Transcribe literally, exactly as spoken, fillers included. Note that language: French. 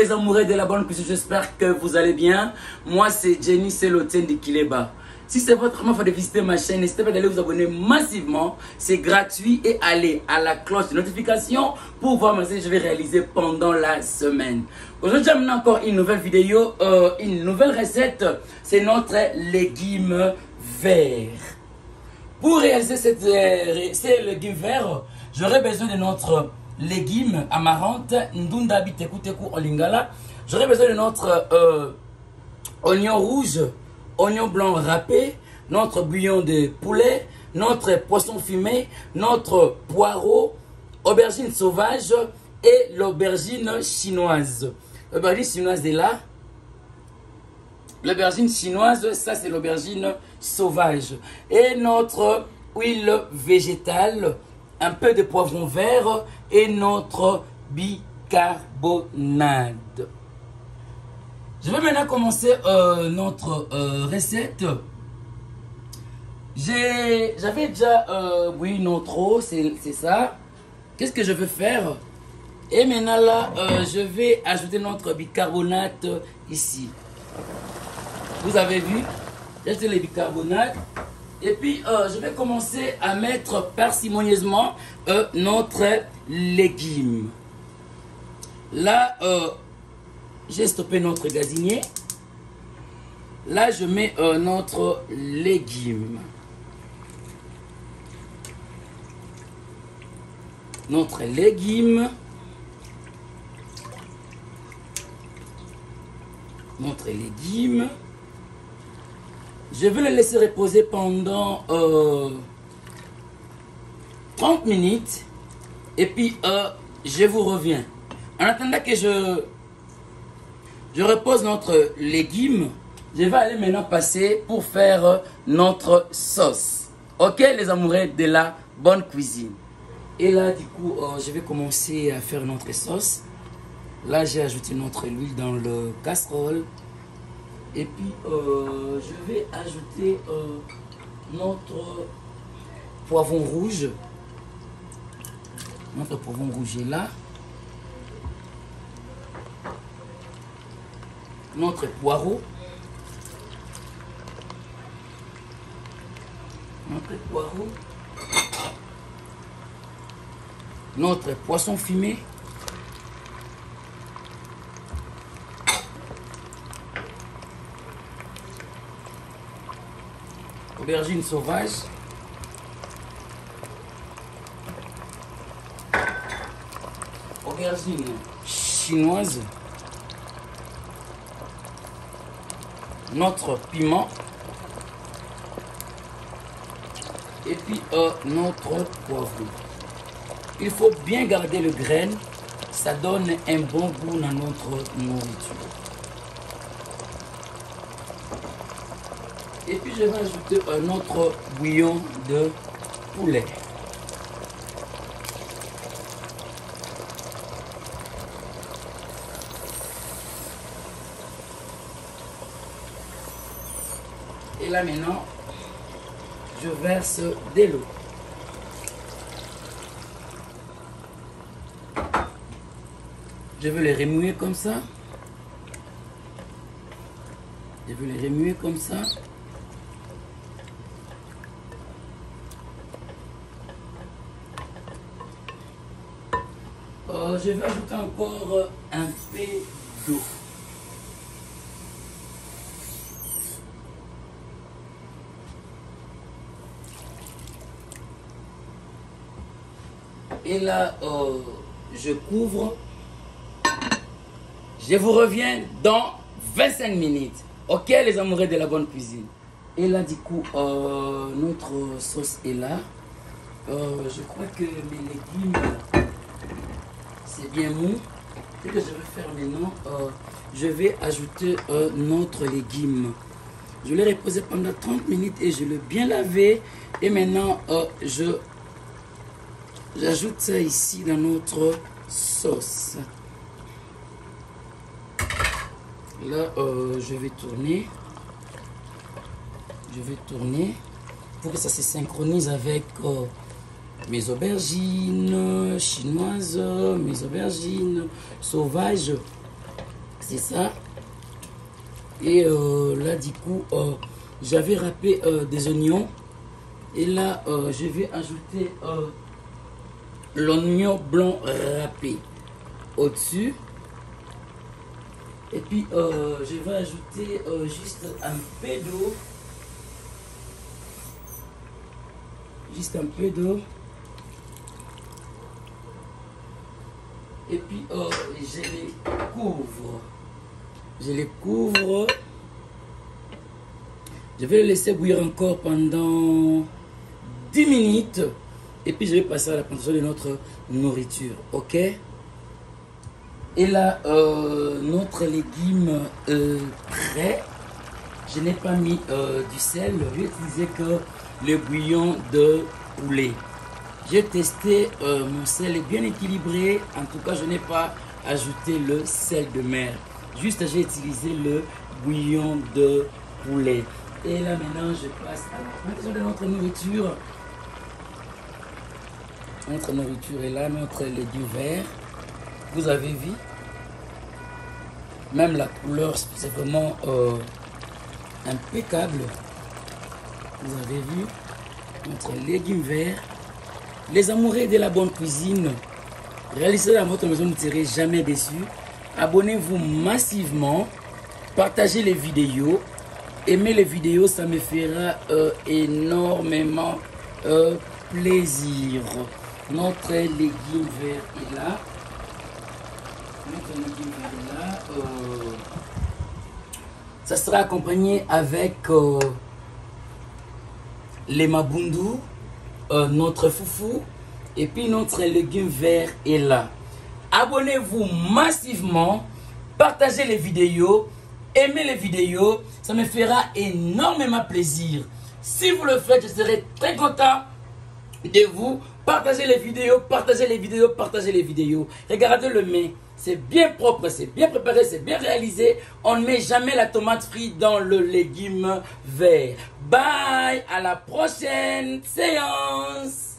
les amoureux de la bonne cuisine, j'espère que vous allez bien. Moi, c'est Jenny, c'est l'hôtel de Kileba. Si c'est votre première fois de visiter ma chaîne, n'hésitez pas d'aller vous abonner massivement. C'est gratuit et allez à la cloche de notification pour voir ce que je vais réaliser pendant la semaine. Aujourd'hui, j'amène encore une nouvelle vidéo, euh, une nouvelle recette. C'est notre légumes verts. Pour réaliser cette, euh, ces légumes verts, j'aurai besoin de notre légumes amarante, ndunda biteku teku en lingala. J'aurai besoin de notre euh, oignon rouge, oignon blanc râpé, notre bouillon de poulet, notre poisson fumé, notre poireau, aubergine sauvage et l'aubergine chinoise. L'aubergine chinoise est là. L'aubergine chinoise, ça c'est l'aubergine sauvage. Et notre huile végétale, un peu de poivron vert et notre bicarbonate. Je vais maintenant commencer euh, notre euh, recette. J'avais déjà euh, oui, notre eau, c'est ça. Qu'est-ce que je veux faire? Et maintenant là, euh, je vais ajouter notre bicarbonate ici. Vous avez vu? J'ai ajouté le bicarbonate. Et puis, euh, je vais commencer à mettre parcimonieusement euh, notre légume. Là, euh, j'ai stoppé notre gazinier. Là, je mets euh, notre légume. Notre légume. Notre légume. Je vais le laisser reposer pendant euh, trente minutes. Et puis, euh, je vous reviens. En attendant que je, je repose notre légume, je vais aller maintenant passer pour faire notre sauce. Ok, les amoureux de la bonne cuisine. Et là, du coup, euh, je vais commencer à faire notre sauce. Là, j'ai ajouté notre huile dans le casserole. Et puis, euh, je vais ajouter euh, notre poivron rouge. Notre poivron rouge est là. Notre poireau. Notre poireau. Notre poisson fumé. Aubergine sauvage. Aubergine chinoise. Notre piment. Et puis euh, notre poivron. Il faut bien garder le grain. Ça donne un bon goût dans notre nourriture. Et puis je vais ajouter un autre bouillon de poulet. Et là maintenant, je verse de l'eau. Je vais les remuer comme ça. Je vais les remuer comme ça. Euh, je vais ajouter encore un peu d'eau. Et là, euh, je couvre. Je vous reviens dans vingt-cinq minutes. Ok, les amoureux de la bonne cuisine. Et là, du coup, euh, notre sauce est là. Euh, je crois que mes légumes, c'est bien mou. Ce que je vais faire maintenant, euh, je vais ajouter euh, notre légume. Je l'ai reposé pendant trente minutes et je l'ai bien lavé. Et maintenant, euh, je j'ajoute ça ici dans notre sauce. Là, euh, je vais tourner. Je vais tourner pour que ça se synchronise avec euh, mes aubergines chinoises, mes aubergines sauvages. C'est ça. Et euh, là, du coup, euh, j'avais râpé euh, des oignons. Et là, euh, je vais ajouter euh, l'oignon blanc râpé au-dessus. Et puis, euh, je vais ajouter euh, juste un peu d'eau. Juste un peu d'eau. Et puis, euh, je les couvre. Je les couvre. Je vais le laisser bouillir encore pendant dix minutes. Et puis, je vais passer à la préparation de notre nourriture. Ok? Et là, euh, notre légume euh, prêt. Je n'ai pas mis euh, du sel. Je vais utiliser que le bouillon de poulet. J'ai testé, euh, mon sel est bien équilibré. En tout cas, je n'ai pas ajouté le sel de mer. Juste, j'ai utilisé le bouillon de poulet. Et là, maintenant, je passe à la préparation de notre nourriture. Notre nourriture est là, notre légume vert. Vous avez vu? Même la couleur, c'est vraiment euh, impeccable. Vous avez vu? Notre légume vert. Les amoureux de la bonne cuisine, réalisez dans votre maison, vous ne serez jamais déçus. Abonnez-vous massivement, partagez les vidéos, aimez les vidéos, ça me fera euh, énormément euh, plaisir. Notre légume vert est là. Notre légume vert est là. Euh, ça sera accompagné avec euh, les mabundu. Euh, notre foufou et puis notre légume vert est là. Abonnez-vous massivement, partagez les vidéos, aimez les vidéos, ça me fera énormément plaisir. Si vous le faites, je serai très content de vous. Partagez les vidéos, partagez les vidéos, partagez les vidéos. Regardez le mets, c'est bien propre, c'est bien préparé, c'est bien réalisé. On ne met jamais la tomate frite dans le légume vert. Bye, à la prochaine séance.